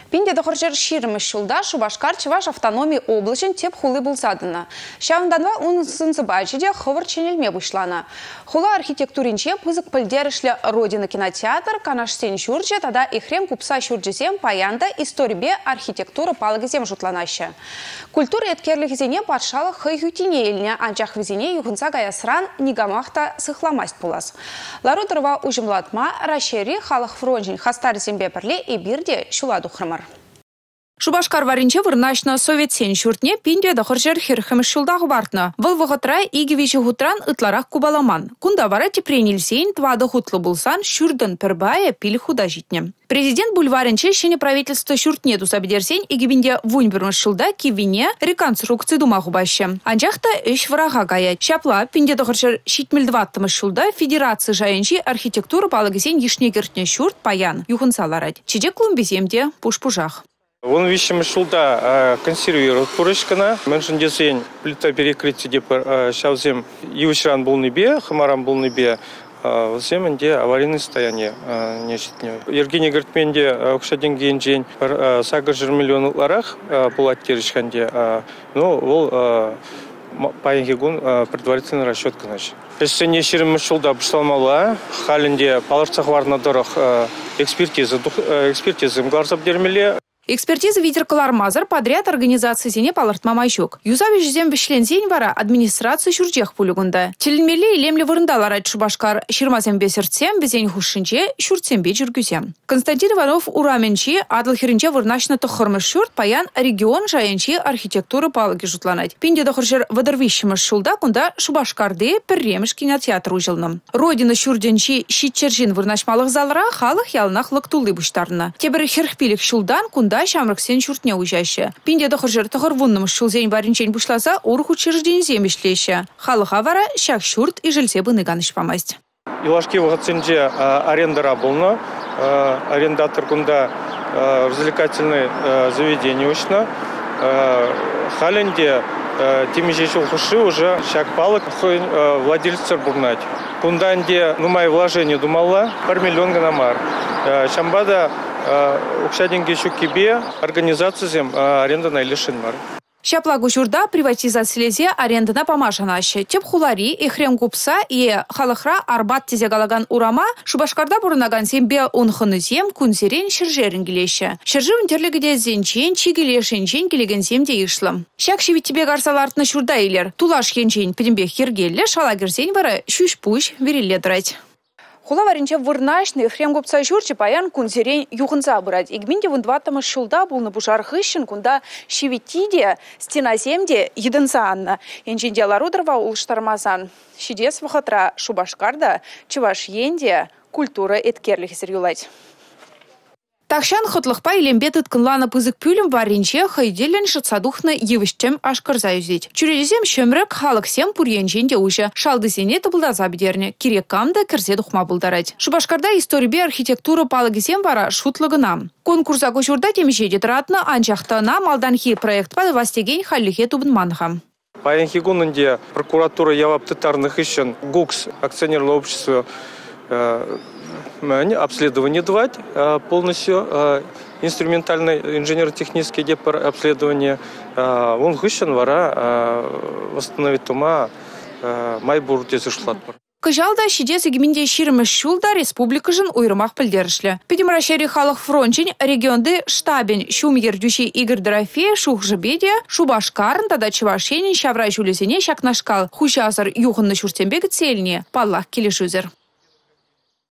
Пинде дохоржер ширмыш шулда Шубашкар Чуваш автономии облачен теп хулы булсадына. Шавынданва он сынцыбачиде ховар ченелме бушлана. Хула архитектуринче пызык пыльдерышле Родина кинотеатр, канашсен шурче, тада ихрем купса шурчесем паянда историбе архитектура палагизем жутланаща. Культура эткерлихизене патшалы хайгютине еліне анчах визине юхынса гаясран нигамахта сыхламасть пулас. Ларудырва ужимлатма рашери халық фронжин хастар зембеперле и бирде шуладу храмар. Шубашкар варинче вырнашна совет сен шуртне пинде дохоржер хирхем шулдах бартна. Выл воготрай игивичи хутран ытларах кубаламан. Кунда вара тепренил сен твада хутлы булсан шурдан пербая пили худа житне. Президент бульваринче шене правительство шуртне дусабидерсен игибинде вуньбермыш шулда кивине реконструкции думаху баще. Анжахта эш врага гая. Шапла пинде дохоржер шитмельдваттымыш шулда федерации жайынчи архитектура палагисен ешнегертне шурт паян юхынсаларать. Чиде клумбиземде пуш-пужах. Он вещами шулда консервирует пурышкана. Меньше десень плита перекрытия деп шавзем юшран был небе, хамарам был небе. Всем где аварийное состояние нечетне. Евгений говорит, менде укшаден генджень сага миллион ларах пулаттеришканде. Ну вол паингигун предварительный расчет конечно. Если не ширим шулда бушалмала, халинде паларцах варна дорог экспертизы мгларзап дермеле. Экспертиза ветеркалар мазар подряд организации зене палартма майчук. Юзавиш зем вишлен зень вара администрация шурджех пулюгунда. Теленмеле и лемле вырындалар Шубашкар ширмазем бесерцем безень хушинче шурцембе жүргюзем. Константин Иванов ураменчи адлхеринче вырнашна тохырмыш шурт паян регион жаянчи архитектура палаги жутланать. Пинде дохыржер вадырвищемыш шулда кунда Шубашкарде перремеш кинотеатр ужылным. Родина шурденчи щитчержин вырнашмалых залра халых ялнах лактулы буштарна. Тебір херхпилик шулдан кунда шамрак сен шуртне ужаще. Пинде дохоржер тохорвунным шулзень варинчень бушласа урх учреждень земешлеще. Халыха вара шах шурт и жильсе быныганыш помасть. Илашки вагацинже арендара болна, арендатор кунда развлекательное заведение учно. Халенде темижечу хуши уже шаг палок владельцер бурнать. Кунданде мои вложения думала 1 миллион ганамар. Шамбада укшаденге шукибе организациям аренда на лишенмар. Шаплагу журда приватизациялезе арендана помашанаще. Теп хулари и хрем купса и халахра арбат тезе галаган урама Шубашкарда бурнаган сембе унхынызем кунзерен шержерин гилеще. Шержирин терлегеде зенчен чигилешенчен келеген земде ишлым. Шак шевит тебе гарсалартны журда илер. Тулаш хенчен пидембе хергелле шалагерзень вара шуш-пуш верилле драть. Хула варинче вырнашный хрем гупца журче паян кунзерень юхынца брать. Игминде вундваттама шулда был на бушар хыщен, кунда шевитиде стена земде единца анна. Энчинде ларудерва улштармазан. Шидес вахатра Шубашкарда, чуваш енде культура эткерлих сирюлать. Такшан хотлыхпа илембе тыткынланы пызык пүлім варинче хайделен шытсадухны евіштем ашкарза юзет. Чүрелезем шөмрік халықсем пурьенженде уже. Шалдызене тыбылдаза бідерне. Керек камда кірзе дұхма бұлдарать. Шубашкарда историбе архитектура палагызем вара шутлығына. Конкурса көшурда темешеде тұратны анчақтана малданхи проект пады вастеген халлихе тубынманға. Паянхигунынде прокуратура яваптытарных ищен ГУКС акционерное общество обследование давать полностью инструментальное инженерно-техническое обследование. Он хыщен вара восстановить тума майбур тезушлатпар. Кыжалда шидес игменде ширмыш шулда республика жын уйрымақ пілдерішлі. Педемрашери халық фрончень регионды штабен шумер дюши Игорь Дорофея шухжыбеде Шубашкарын тада Чувашенин шавра жулесене шакнашкал хушазыр юхынны шуртембегі цельне паллах келешузер.